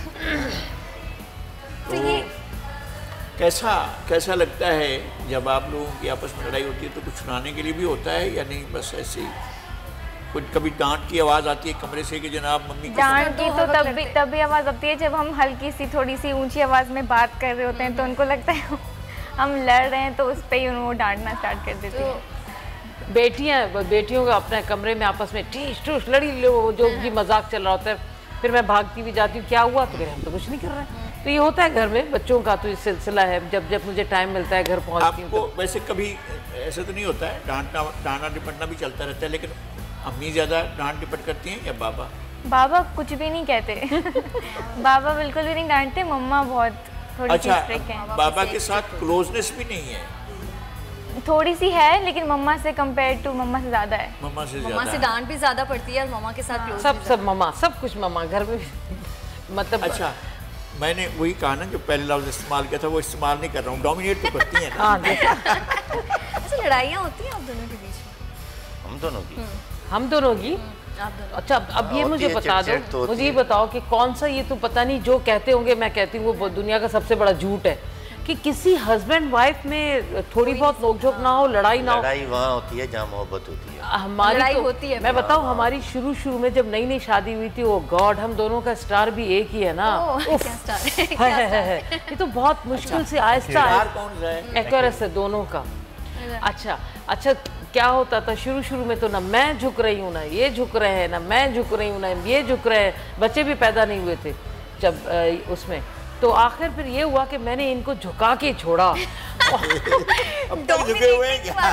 तो ये कैसा लगता है जब आप लोगों की आपस में लड़ाई होती है? तो कुछ सुनाने के लिए भी होता है या नहीं, बस ऐसे ही? कुछ कभी डांट की आवाज़ आती है कमरे से कि जनाब मम्मी? डांट की तो तभी आवाज़ आती है जब हम हल्की सी थोड़ी सी ऊंची आवाज़ में बात कर रहे होते हैं, तो उनको लगता है हम लड़ रहे हैं, तो उस पर ही उनको डांटना स्टार्ट कर देती है। बेटियों का अपने कमरे में आपस में ठीस ठूस लड़ी लो, जो भी मजाक चल रहा होता है, फिर मैं भागती भी जाती हूँ, क्या हुआ? तो हम तो कुछ नहीं कर रहे हैं। तो ये होता है घर में, बच्चों का तो ये सिलसिला है। जब मुझे टाइम मिलता है घर पहुँचती हूँ। आपको वैसे कभी ऐसा तो नहीं होता है, डांटना डिपटना भी चलता रहता है, लेकिन अम्मी ज़्यादा डांट डिपट करती हैं या बाबा? बाबा कुछ भी नहीं कहते। बाबा बिल्कुल भी नहीं डांटते, मम्मा बहुत थोड़ी सी स्ट्रिक्ट है। बाबा के साथ क्लोजनेस भी नहीं है? थोड़ी सी है, लेकिन मम्मा से कंपेयर टू मम्मा से ज़्यादा है। मम्मा से मम्मा से डांट भी ज़्यादा पड़ती है और मम्मा के साथ क्लोज सब मम्मा, सब कुछ मम्मा घर में मतलब। अच्छा, मैंने वही कहा ना, जो पहले लफ्ज़ इस्तेमाल किया था वो इस्तेमाल नहीं कर रहा हूँ, डोमिनेट तो करती हैं ना। अच्छा, लड़ाइयाँ होती हैं आप दोनों के बीच में? हम दोनों की। हम दोनों की? आप दोनों। अच्छा, अब ये मुझे बता दो, मुझे ये बताओ कि कौन सा, ये तो पता नहीं, जो कहते होंगे मैं कहती हूँ वो दुनिया का सबसे बड़ा झूठ है कि किसी हस्बैंड वाइफ में थोड़ी बहुत नोकझोंक ना हो, लड़ाई ना हो। लड़ाई वहाँ होती है जहाँ मोहब्बत होती है। हमारी तो होती है। मैं बताऊँ, हमारी शुरू में जब नई शादी हुई थी, ओ गॉड, हम दोनों का स्टार भी एक ही है ना। क्या स्टार है? ये तो बहुत मुश्किल से आहिस्ता कौन सा है? एक्यूरेस है दोनों का। अच्छा, क्या होता था शुरू में, तो ना मैं झुक रही हूँ, ना ये झुक रहे हैं, ना मैं झुक रही हूँ, ना ये झुक रहे हैं। बच्चे भी पैदा नहीं हुए थे जब उसमें, तो आखिर फिर ये हुआ कि मैंने इनको झुका के छोड़ा। अब तक झुके हुए हैं क्या?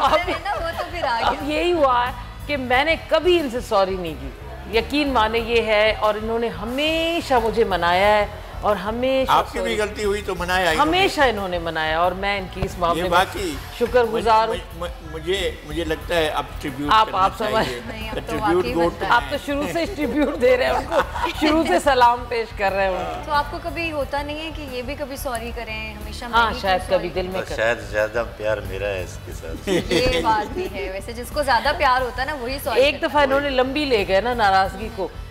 अब यही हुआ कि मैंने कभी इनसे सॉरी नहीं की, यकीन माने ये है। और इन्होंने हमेशा मुझे मनाया है, और हमेशा आपकी भी गलती हुई तो मनाया, हमेशा इन्होंने मनाया, और मैं इनकी इस मामले में बाकी शुक्रगुजार हूँ। मुझे लगता है आप ट्रिब्यूट आप समझ, आप तो शुरू से ट्रिब्यूट दे रहे हैं उनको, शुरू से सलाम पेश कर रहे हैं। तो आपको कभी होता नहीं है कि ये भी कभी सॉरी करें? हमेशा हाँ, शायद कभी दिल में शायद ज्यादा प्यार मेरा है इसके साथ। ये बात भी है, वैसे जिसको ज्यादा प्यार होता है ना वही सॉरी। एक दफा इन्होंने लंबी ले गए ना नाराजगी को,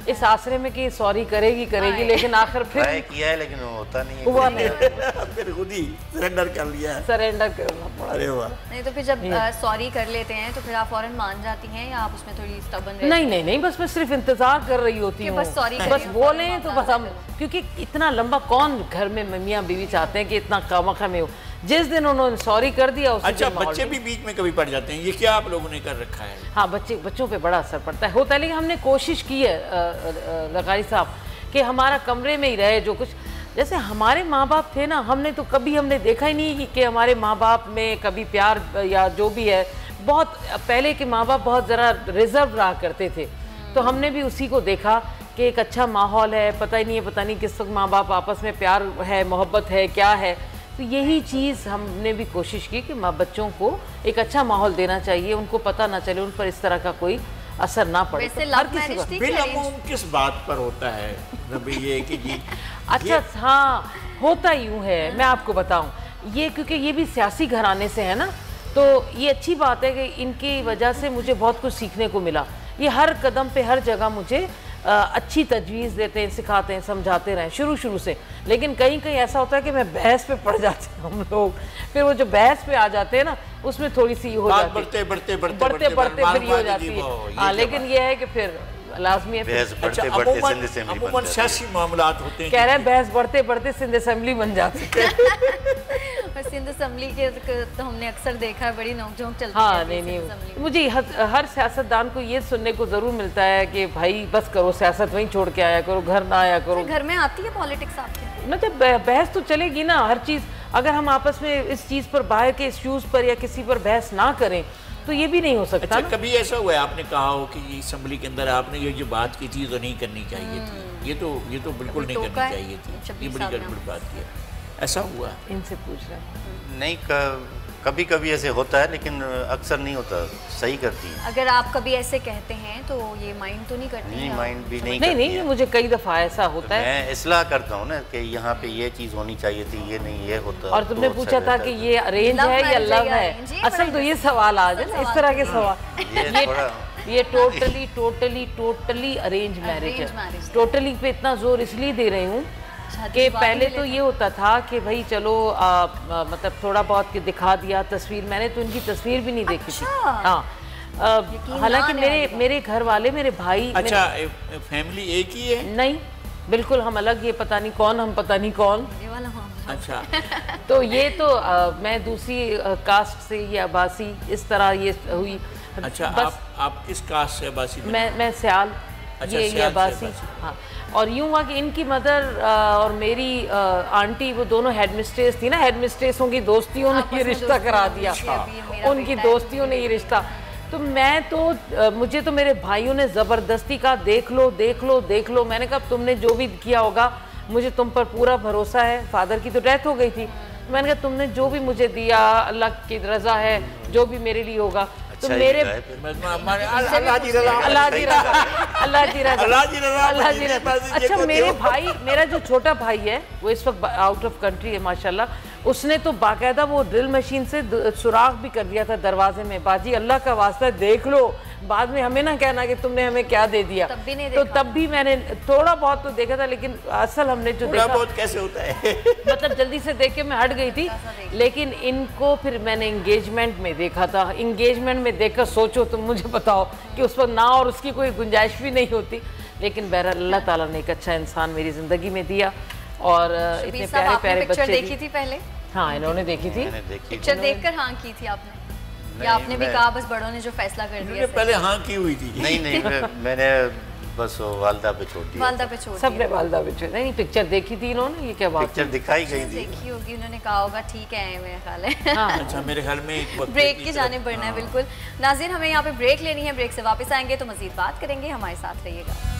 इस आसरे में कि सॉरी करेगी लेकिन आखिर फिर ट्राई किया है लेकिन वो होता नहीं है। हुआ नहीं, फिर खुद ही सरेंडर कर लिया है। सरेंडर करना पड़ा। अरे वाह। नहीं तो फिर जब सॉरी कर लेते हैं तो फिर आप फौरन मान जाती हैं या आप उसमें थोड़ी स्टबर्न रहती हैं? नहीं, बस मैं सिर्फ इंतजार कर रही होती हूँ, बस सॉरी बस बोले तो बस हम, क्योंकि इतना लंबा कौन घर में मियाँ बीवी चाहते हैं कि इतना खामखा में हो। जिस दिन उन्होंने सॉरी कर दिया उसी अच्छा, दिन माहौल बच्चे भी बीच में कभी पड़ जाते हैं, ये क्या आप लोगों ने कर रखा है? हाँ, बच्चों पे बड़ा असर पड़ता है, होता है। लेकिन हमने कोशिश की है लकारी साहब कि हमारा कमरे में ही रहे जो कुछ। जैसे हमारे माँ बाप थे ना, हमने देखा ही नहीं कि हमारे माँ बाप में कभी प्यार या जो भी है, बहुत पहले के माँ बाप बहुत ज़रा रिजर्व रहा करते थे, तो हमने भी उसी को देखा कि एक अच्छा माहौल है, पता नहीं किस वक्त माँ बाप आपस में प्यार है, मोहब्बत है, क्या है। तो यही चीज़ हमने भी कोशिश की कि माँ बच्चों को एक अच्छा माहौल देना चाहिए, उनको पता ना चले, उन पर इस तरह का कोई असर ना पड़े। वैसे तो लव मैरिज थी कि बिलअमूम किस बात पर होता है रबी ये कि जी अच्छा हाँ, होता यूँ है, मैं आपको बताऊँ, ये क्योंकि ये भी सियासी घराने से है ना, तो ये अच्छी बात है कि इनकी वजह से मुझे बहुत कुछ सीखने को मिला। ये हर कदम पे हर जगह मुझे अच्छी तजवीज़ देते हैं, सिखाते हैं, समझाते रहे शुरू से। लेकिन कहीं ऐसा होता है कि मैं बहस पे पड़ जाते हैं हम लोग, फिर वो जो बहस पे आ जाते हैं ना, उसमें थोड़ी सी हो जाती है, बढ़ते फिर ये हो जाती है। हाँ, लेकिन ये है कि फिर लाजमी है अमूमन सियासी मामलात होते हैं, कह रहे हैं बहस बढ़ते सिंध असेंबली बन जाती है। और सिंध असेंबली के तो हमने अक्सर देखा है, बड़ी नोकझोंक चलती है। हाँ, नहीं, मुझे हर सियासतदान को ये सुनने को ज़रूर मिलता है कि भाई बस करो, सियासत वहीं छोड़ के आया करो, घर ना आया करो। घर में आती है पॉलिटिक्स आपके? मतलब बहस तो चलेगी ना, हर चीज़। अगर हम आपस में इस चीज़ पर, बाहर के इश्यूज़ पर या किसी पर बहस ना करें तो ये भी नहीं हो सकता। अच्छा, कभी ऐसा हुआ है आपने कहा हो कि असेंबली के अंदर आपने ये जो बात की थी तो नहीं करनी चाहिए थी, ये तो बिल्कुल नहीं करनी चाहिए थी, ये बड़ी गड़बड़ बात की है, ऐसा हुआ? इनसे पूछ रहे हैं। नहीं, कभी कभी ऐसे होता है लेकिन अक्सर नहीं होता, सही करती है। अगर आप कभी ऐसे कहते हैं तो ये माइंड तो नहीं करती? नहीं, माइंड भी नहीं करती नहीं, मुझे कई दफ़ा ऐसा होता है। मैं इस्लाह करता हूँ ना कि यहाँ पे ये चीज़ होनी चाहिए थी, ये नहीं, ये होता। और तुमने पूछा था कि ये अरेंज है या लव है, असल तो ये सवाल आ जाए ना, इस तरह के सवाल। ये टोटली अरेंज मैरिज है। टोटली पे इतना जोर इसलिए दे रही हूँ कि पहले तो ये होता था कि भाई चलो मतलब थोड़ा बहुत के दिखा दिया तस्वीर, मैंने तो इनकी तस्वीर भी नहीं देखी थी। हाँ, हालांकि मेरे घर वाले, मेरे भाई। अच्छा, फैमिली एक ही है? नहीं, बिल्कुल हम अलग, ये पता नहीं कौन, हम पता नहीं कौन। अच्छा। तो ये तो मैं दूसरी कास्ट से, ये अब्बासी, इस तरह ये हुई। अच्छा, आप किस कास्ट से अब्बासी? मैं सियाल। अच्छा, ये अब्बासी। हाँ, और यूँ हुआ कि इनकी मदर और मेरी आंटी वो दोनों हेडमिस्ट्रेस थी ना, हेडमिस्ट्रेसों की दोस्तियों ने ये रिश्ता करा दिया, उनकी दोस्तियों ने ये रिश्ता। तो मुझे तो मेरे भाइयों ने ज़बरदस्ती कहा देख लो। मैंने कहा तुमने जो भी किया होगा मुझे तुम पर पूरा भरोसा है। फादर की तो डेथ हो गई थी, मैंने कहा तुमने जो भी मुझे दिया, अल्लाह की रज़ा है, जो भी मेरे लिए होगा। तो मेरे अच्छा, मेरे भाई, मेरा जो छोटा भाई है वो इस वक्त आउट ऑफ कंट्री है माशाल्लाह, उसने तो बाकायदा वो ड्रिल मशीन से सुराख भी कर दिया था दरवाजे में। बाजी अल्लाह का वास्ता देख लो, बाद में हमें ना कहना कि तुमने हमें क्या दे दिया। तो तब भी मैंने थोड़ा बहुत तो देखा था, लेकिन असल हमने जो देखा बहुत कैसे होता है मतलब जल्दी से देख के मैं हट गई थी। लेकिन इनको फिर मैंने इंगेजमेंट में देखा था। इंगेजमेंट में देखकर सोचो तुम, मुझे बताओ कि उस पर ना और उसकी कोई गुंजाइश भी नहीं होती। लेकिन बहरहाल अल्लाह ताला ने एक अच्छा इंसान मेरी ज़िंदगी में दिया और इतने प्यारे प्यारे बच्चे। देखी थी पहले? हाँ, इन्होंने देखी थी पिक्चर। देखकर हाँ की थी आपने या आपने भी कहा बस बड़ों ने जो फैसला कर दिया? पहले हाँ की हुई थी। नहीं, मैंने बस वालदा पे छोड़ दिया। वालदा पे छोड़ दिया। सबने वालदा पे छोड़। नहीं, पिक्चर देखी थी इन्होंने, ये क्या बात? पिक्चर दिखाई गई थी, देखी होगी, उन्होंने कहा होगा ठीक है, मेरा ख्याल है। हाँ। अच्छा, मेरे ख्याल में एक ब्रेक की जाने बढ़ना है। बिल्कुल नाज़रीन, हमें यहाँ पे ब्रेक लेनी है, ब्रेक से वापस आएंगे तो मजीद बात करेंगे, हमारे साथ रहिएगा।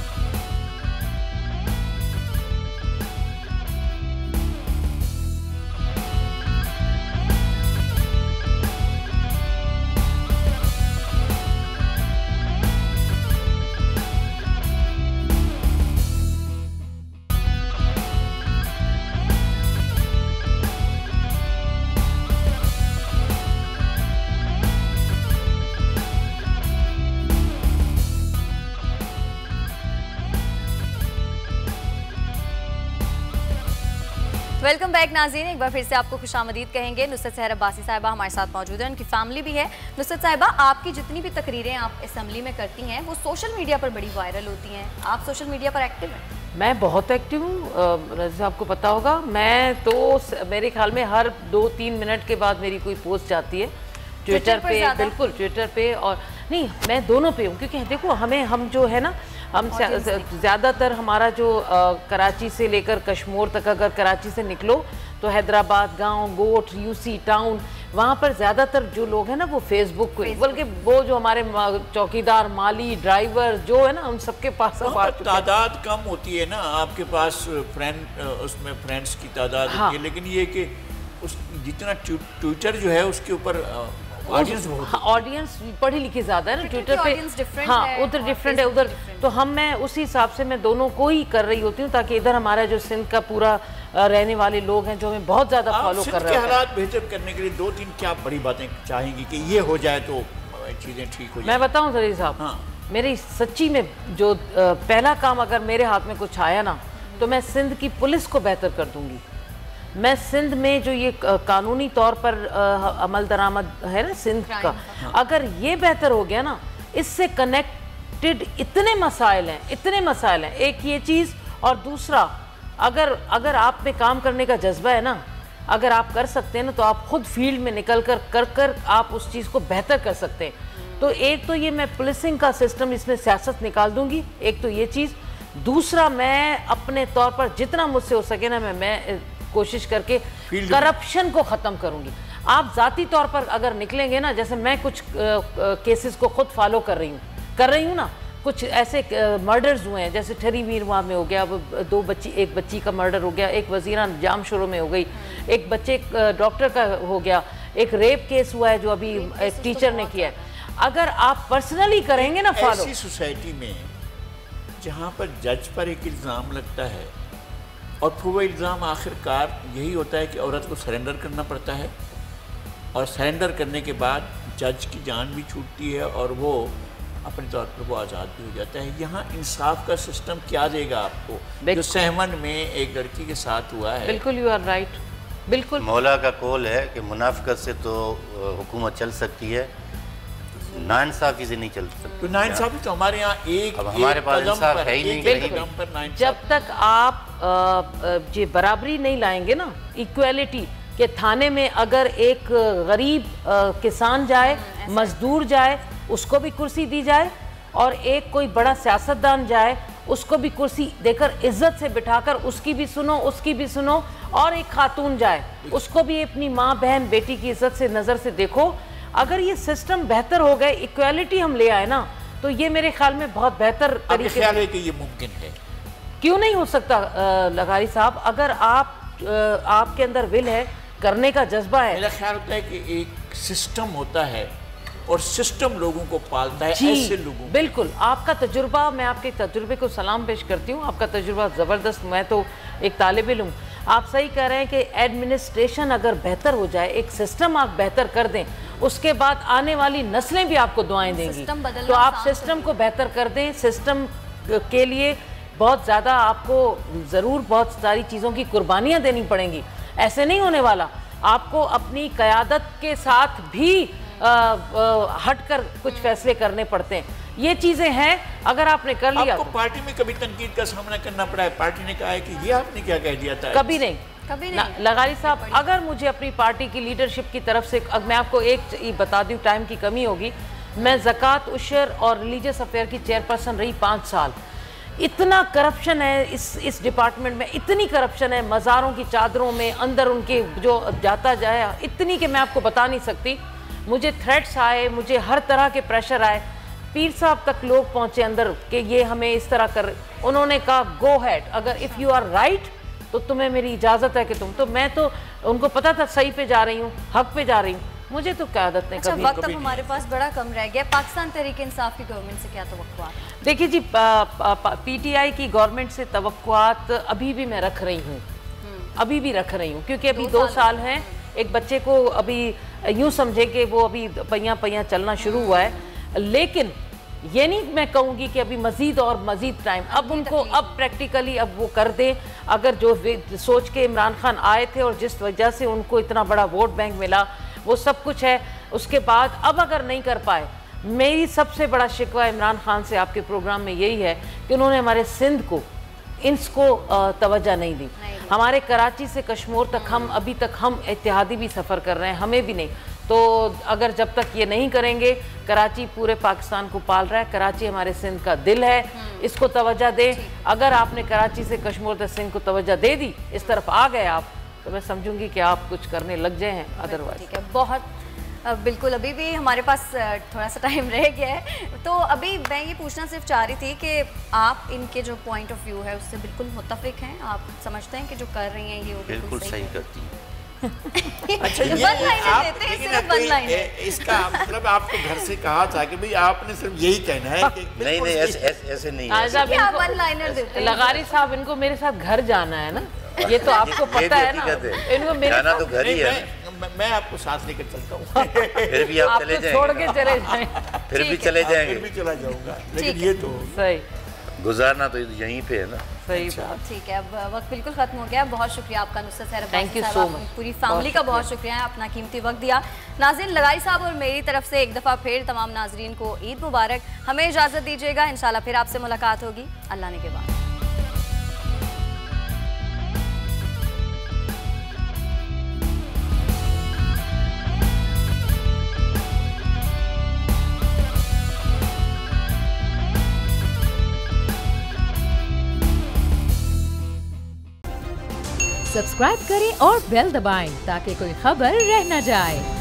वेलकम बैक नाज़रीन, एक बार फिर से आपको खुशामदीद कहेंगे। नुसरत सहर अब्बासी साहिबा हमारे साथ मौजूद है, उनकी फैमिली भी है। नुसरत साहिबा, आपकी जितनी भी तकरीरें आप असेंबली में करती हैं वो सोशल मीडिया पर बड़ी वायरल होती हैं, आप सोशल मीडिया पर एक्टिव हैं? मैं बहुत एक्टिव हूँ, जैसे आपको पता होगा। मैं तो मेरे ख्याल में हर 2-3 मिनट के बाद मेरी कोई पोस्ट जाती है ट्विटर पे, बिल्कुल ट्विटर पे, और नहीं मैं दोनों पे हूँ, क्योंकि देखो हम जो है ना, हम ज़्यादातर हमारा जो कराची से लेकर कश्मीर तक, अगर कराची से निकलो तो हैदराबाद, गांव, गोठ, यूसी टाउन, वहाँ पर ज़्यादातर जो लोग हैं ना वो फेसबुक को, बल्कि वो जो हमारे चौकीदार, माली, ड्राइवर जो है ना, उन सबके पास तादाद कम होती है ना आपके पास, उसमें फ्रेंड्स की तादाद होती है, लेकिन ये कि उस जितना ट्विटर जो है उसके ऊपर ऑडियंस पढ़ी लिखी ज्यादा है ना ट्विटर पे। हाँ, उधर डिफरेंट है उधर, तो मैं उसी हिसाब से मैं दोनों को ही कर रही होती हूँ, ताकि इधर हमारा जो सिंध का पूरा रहने वाले लोग हैं जो हमें बहुत ज्यादा फॉलो कर रहे हैं। हालात बेहतर करने के लिए 2-3 क्या बड़ी बातें चाहेंगी कि ये हो जाए तो चीजें ठीक हो जाए? मैं बताऊँ जरीर साहब, मेरी सच्ची में जो पहला काम अगर मेरे हाथ में कुछ आया ना, तो मैं सिंध की पुलिस को बेहतर कर दूंगी। मैं सिंध में जो ये कानूनी तौर पर अमल दरामद है ना सिंध का, अगर ये बेहतर हो गया ना, इससे कनेक्टेड इतने मसाइल हैं, एक ये चीज़, और दूसरा अगर आप में काम करने का जज्बा है ना, अगर आप कर सकते हैं ना, तो आप खुद फील्ड में निकल कर आप उस चीज़ को बेहतर कर सकते हैं। तो एक तो ये मैं पुलिसिंग का सिस्टम, इसमें सियासत निकाल दूंगी, एक तो ये चीज़। दूसरा, मैं अपने तौर पर जितना मुझसे हो सके ना, मैं कोशिश करके करप्शन को ख़त्म करूंगी। आप ज़ाती तौर पर अगर निकलेंगे ना, जैसे मैं कुछ केसेस को खुद फॉलो कर रही हूँ ना, कुछ ऐसे मर्डर्स हुए हैं, जैसे ठरी वीरवा में हो गया, एक बच्ची का मर्डर हो गया, एक वजीरा जाम शुरू में हो गई, एक बच्चे डॉक्टर का हो गया, एक रेप केस हुआ है जो अभी एक टीचर ने किया है। अगर आप पर्सनली करेंगे ना फॉलो, ऐसी सोसाइटी में जहाँ पर जज पर एक इल्ज़ाम लगता है और फिर वो इल्ज़ाम आखिरकार यही होता है कि औरत को सरेंडर करना पड़ता है, और सरेंडर करने के बाद जज की जान भी छूटती है और वो अपने तौर पर वो आज़ाद भी हो जाता है। यहाँ इंसाफ का सिस्टम क्या देगा आपको, जो सहमन में एक लड़की के साथ हुआ है? बिल्कुल, यू आर राइट, बिल्कुल। मौला का कौल है कि मुनाफिकत से तो हुकूमत चल सकती है, नाइंसाफी से नहीं चल सकती। तो नाइंसाफी तो हमारे यहाँ एक हमारे पास इंसाफ है ही नहीं। जब तक आप ये बराबरी नहीं लाएंगे ना, इक्वालिटी के थाने में अगर एक गरीब किसान जाए, मजदूर जाए, उसको भी कुर्सी दी जाए, और एक कोई बड़ा सियासतदान जाए, उसको भी कुर्सी देकर इज्जत से बिठाकर उसकी भी सुनो, और एक खातून जाए, उसको भी अपनी माँ, बहन, बेटी की इज्जत से नज़र से देखो। अगर ये सिस्टम बेहतर हो गए, इक्वालिटी हम ले आए ना, तो ये मेरे ख्याल में बहुत बेहतर तरीके से। ख्याल है कि ये मुमकिन है? क्यों नहीं हो सकता लगारी साहब, अगर आपके अंदर विल है, करने का जज्बा है। मेरा ख्याल होता है कि एक सिस्टम होता है और सिस्टम लोगों को पालता है, ऐसे लोगों। बिल्कुल, आपका तजुर्बा, मैं आपके तजुर्बे को सलाम पेश करती हूँ, आपका तजुर्बा ज़बरदस्त। मैं तो एक तालिब इल्म, आप सही कह रहे हैं कि एडमिनिस्ट्रेशन अगर बेहतर हो जाए, एक सिस्टम आप बेहतर कर दें, उसके बाद आने वाली नस्लें भी आपको दुआएं देंगी। तो आप सिस्टम को बेहतर कर दें। सिस्टम के लिए बहुत ज़्यादा आपको ज़रूर बहुत सारी चीज़ों की कुर्बानियाँ देनी पड़ेंगी, ऐसे नहीं होने वाला। आपको अपनी क़यादत के साथ भी हटकर कुछ फैसले करने पड़ते हैं। ये चीज़ें हैं, अगर आपने कर लिया। आपको पार्टी में कभी तनकीद का सामना करना पड़ा है? पार्टी ने कहा है कि ये आपने क्या कह दिया था? कभी नहीं। लगारी साहब, अगर मुझे अपनी पार्टी की लीडरशिप की तरफ से, मैं आपको एक बता दूं, टाइम की कमी होगी, मैं ज़कात, उशर और रिलीजियस अफेयर की चेयरपर्सन रही 5 साल। इतना करप्शन है इस डिपार्टमेंट में, इतनी करप्शन है मज़ारों की चादरों में, अंदर उनके जो जाता जाए, इतनी कि मैं आपको बता नहीं सकती। मुझे थ्रेट्स आए, मुझे हर तरह के प्रेशर आए, पीर साहब तक लोग पहुँचे अंदर कि ये हमें इस तरह कर। उन्होंने कहा गो हैड, अगर इफ़ यू आर राइट तो तुम्हें मेरी इजाज़त है कि तुम। तो मैं तो उनको पता था सही पे जा रही हूँ, हक पे जा रही हूँ, मुझे तो क़यादत ने कभी। वक्त अब हमारे पास बड़ा कम रह गया। पाकिस्तान तहरीक इंसाफ की गवर्नमेंट से क्या तवक्कुआत? देखिए जी, पीटीआई की गवर्नमेंट से तवक्कुआत अभी भी मैं रख रही हूँ, अभी भी रख रही हूँ, क्योंकि अभी 2 साल हैं। एक बच्चे को अभी यूँ समझे कि वो अभी पहिया चलना शुरू हुआ है, लेकिन ये नहीं मैं कहूँगी कि अभी मज़ीद और मज़ीद टाइम, अब उनको अब प्रैक्टिकली अब वो कर दें। अगर जो सोच के इमरान खान आए थे और जिस वजह से उनको इतना बड़ा वोट बैंक मिला, वो सब कुछ है, उसके बाद अब अगर नहीं कर पाए, मेरी सबसे बड़ा शिकवा इमरान खान से आपके प्रोग्राम में यही है कि उन्होंने हमारे सिंध को इसको तवज्जो नहीं दी। हमारे कराची से कश्मीर तक हम अभी तक हम इत्तेहादी भी सफ़र कर रहे हैं, हमें भी नहीं। तो अगर जब तक ये नहीं करेंगे, कराची पूरे पाकिस्तान को पाल रहा है, कराची हमारे सिंध का दिल है, इसको तवज्जो दें। अगर आपने कराची से कश्मीर तक सिंध को तवज्जो दे दी, इस तरफ आ गए आप, तो मैं समझूंगी कि आप कुछ करने लग जाए हैं। अदरवाइज ठीक है, बहुत बिल्कुल। अभी भी हमारे पास थोड़ा सा टाइम रह गया है, तो अभी मैं ये पूछना सिर्फ चाह रही थी कि आप इनके जो पॉइंट ऑफ व्यू है उससे बिल्कुल मुत्तफिक हैं? आप समझते हैं कि जो कर रही हैं ये बिल्कुल सही करती हैं? अच्छा, ये इसका मतलब आपको घर से कहा था कि भाई आपने सिर्फ यही कहना है कि नहीं नहीं ऐसे नहीं है। लगारी साहब, इनको मेरे साथ घर जाना है ना, ये तो आपको पता है ना, इनको मेरे जाना तो घर ही है। मैं आपको साथ लेकर चलता हूँ। फिर भी आप चले जाएंगे, छोड़ के चले जाएं, फिर भी चले जाएंगे, फिर भी चला जाऊंगा, लेकिन ये तो सही गुजारना तो यहीं पे है ना। सही बात। ठीक है, अब वक्त बिल्कुल खत्म हो गया। बहुत शुक्रिया आपका Nusrat Sehar, thank you so much, पूरी फैमिली का बहुत शुक्रिया है, अपना कीमती वक्त दिया। नाज़रीन, लगारी साहब और मेरी तरफ से एक दफ़ा फिर तमाम नाजरीन को ईद मुबारक। हमें इजाज़त दीजिएगा, इंशाल्लाह फिर आपसे मुलाकात होगी अल्लाह ने के बाद। सब्सक्राइब करें और बेल दबाएं ताकि कोई खबर रह न जाए।